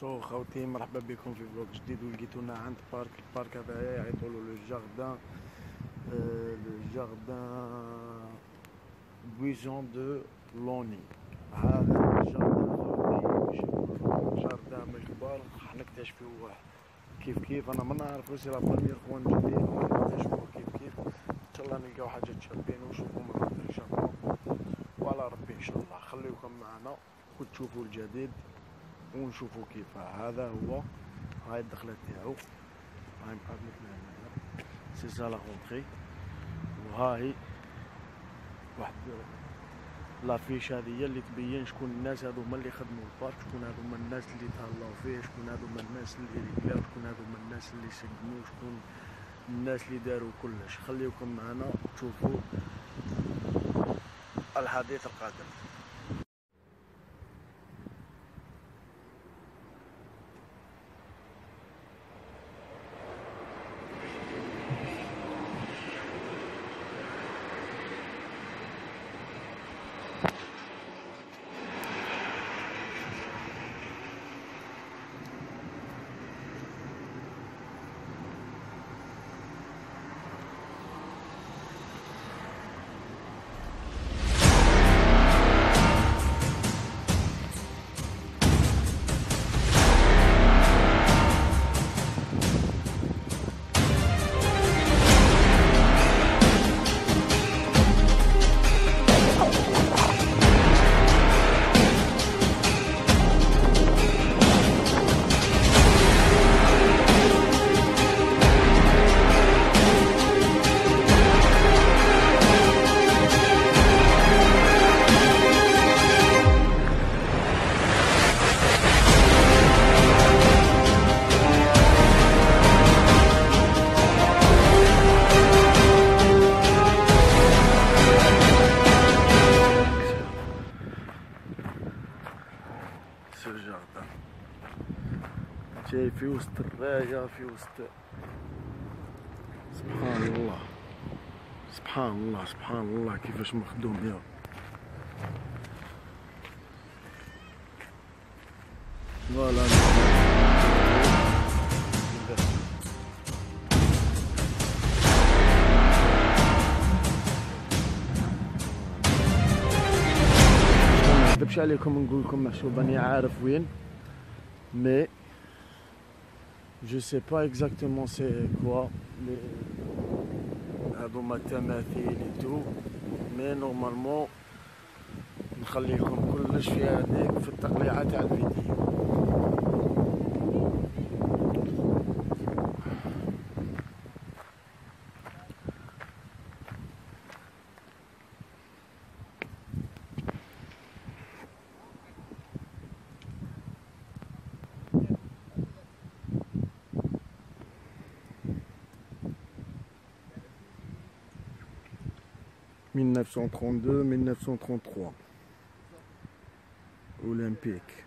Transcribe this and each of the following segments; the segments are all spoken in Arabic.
بونجور خوتي، مرحبا بكم في فلوق جديد. ولقيتونا عند البارك هذايا يعيطولو لو جاردان، لو جاردان بويزون دو لوني. هذا الجاردان خوتي جاردان من الكبار، راح نكتشفوه كيف انا ما نعرفو، سي لا بروميير فوا نجي نكتشفوه كيف ان شاء الله نلقاو حاجات شابين ونشوفو مناظر شابة وعلى ربي ان شاء الله. خليكم معنا وتشوفوا الجديد ونشوفوا كيف. هذا هو، هاي الدخله تاعو، هاي مقابلتنا هنايا سي سا لا غونطري، وهاي واحد لافيش هذه هي اللي تبين شكون الناس هذوما اللي خدموا البارك، شكون هذوما الناس اللي تهلاو فيه، شكون هذوما الناس اللي رجلاو، شكون هذوما الناس اللي سقموا، شكون الناس اللي داروا كلش. خليكم معنا تشوفوا الحديث القادم. الجاردان جاي في وسط الراية، في وسط، سبحان الله سبحان الله سبحان الله كيفاش مخدوم يا فوالا. مش عليكم نقول لكم محسوب راني عارف وين، مي جو سي با اكزاكتومون سي كوا هادوما التماثيل اي تو، مي نورمالمون نخلي لكم كلش في هذيك في التقليعه تاع الفيديو. « 1932-1933 Olympique.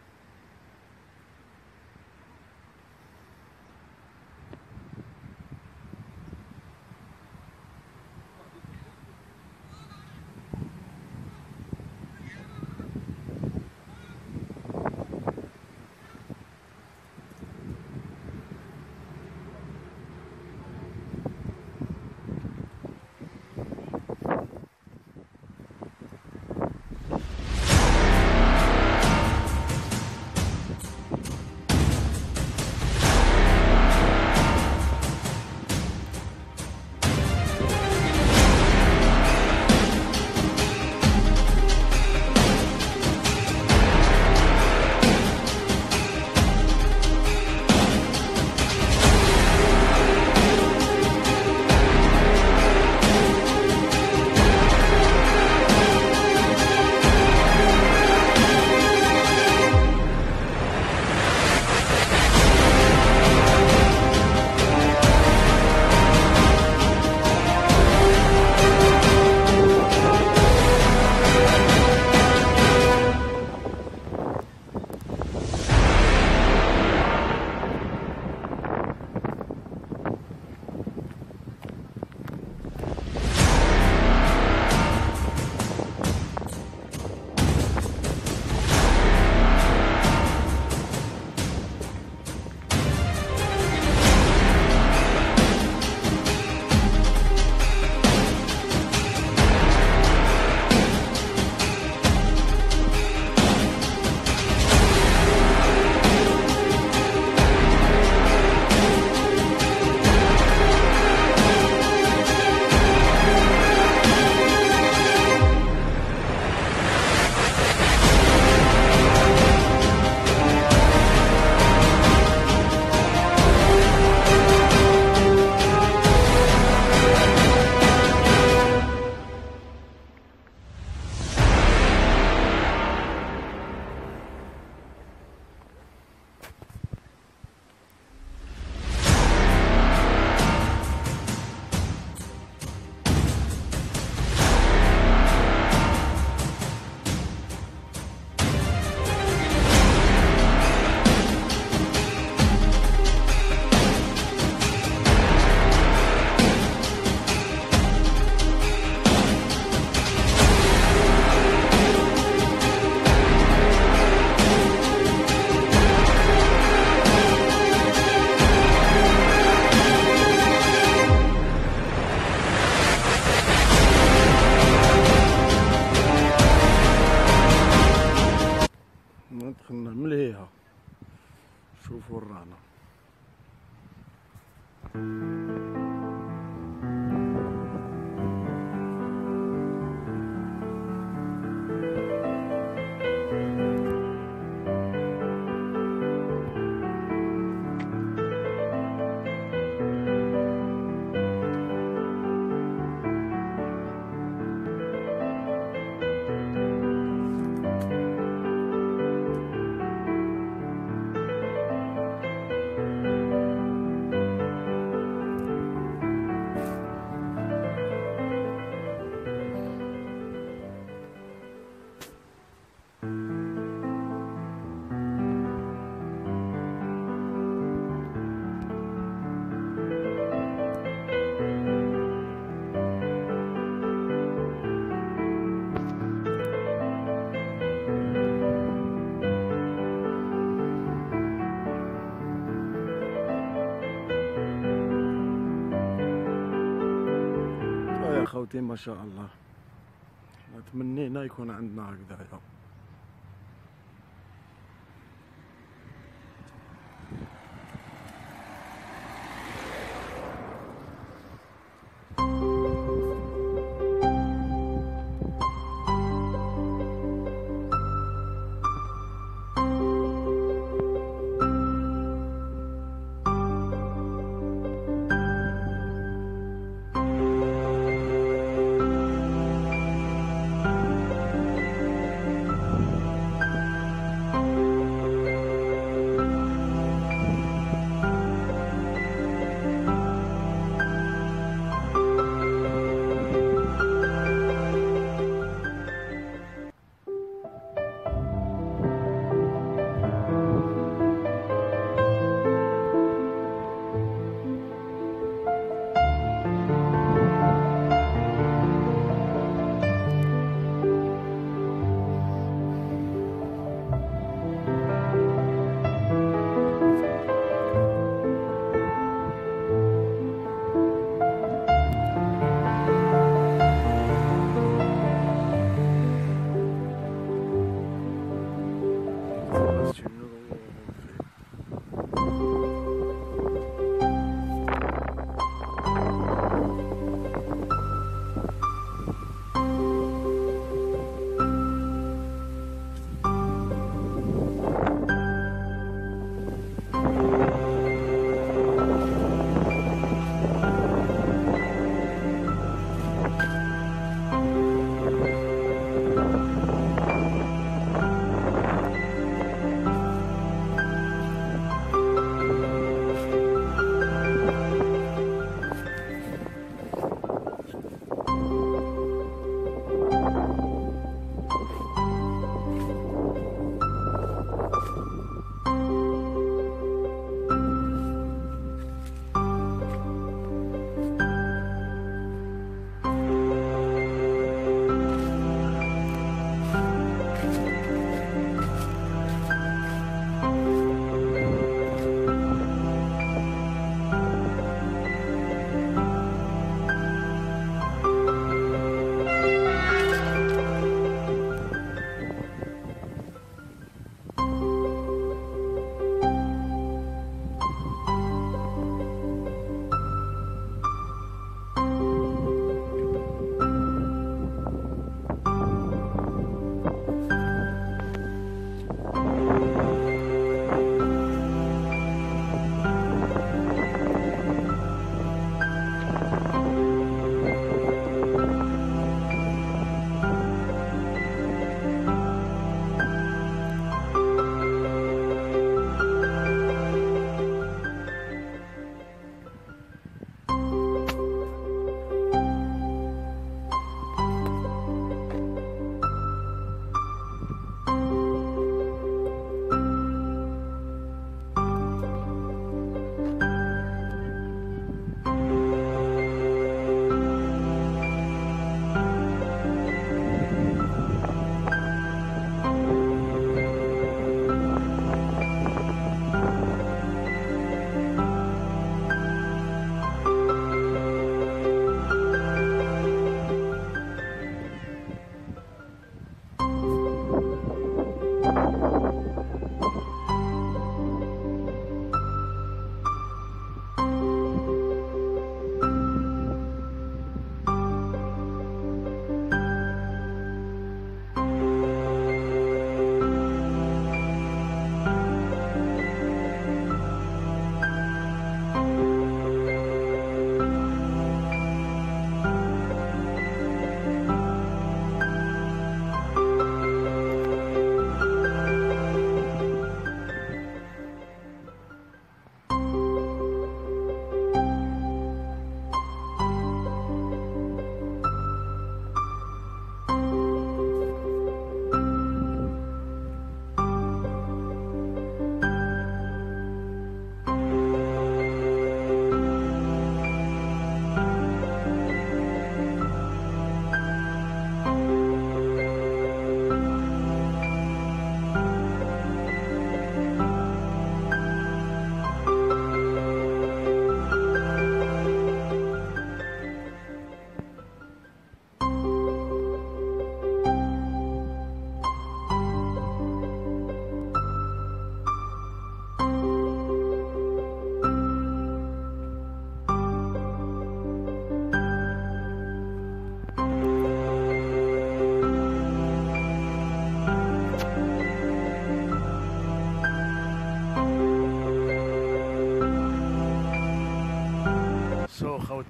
يا خوتي ما شاء الله. تمنينا يكون عندنا هكذايا.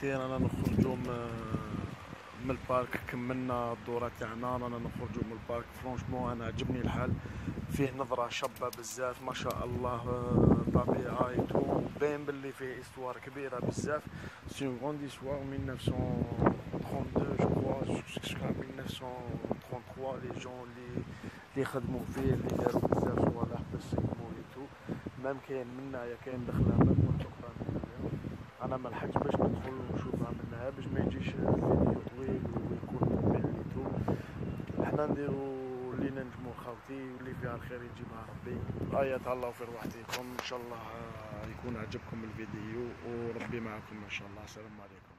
الوقت رانا نخرجوا من البارك، كملنا الدورة تاعنا رانا نخرجوا من البارك. فرونشمون انا عجبني الحال، فيه نظرة شابة بزاف ما شاء الله، طبيعة ايتو، باين باللي فيه استوار كبيرة بزاف. سي اون غوند استوار 1932 جو كوا جوسكا 1933. لي جون اللي خدموا فيه اللي داروا بزاف صوالح باش يسيمو ايتو. مام كاين منايا كاين دخلة مام كنت انا ما لحقتش باش ندخل ونشوفها منها باش ما يجيش الفيديو طويل ويكون ممل ليتو. حنا نديرو اللي ننجمو خاوتي واللي فيها الخير يجيبها ربي. آيات الله في رواحتكم ان شاء الله يكون عجبكم الفيديو وربي معكم ان شاء الله. السلام عليكم.